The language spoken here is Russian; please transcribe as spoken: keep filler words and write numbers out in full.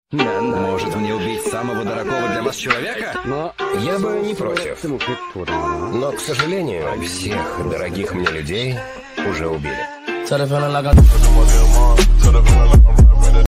Может мне убить самого дорогого для вас человека? Я бы не против. Но, к сожалению, всех дорогих мне людей уже убили.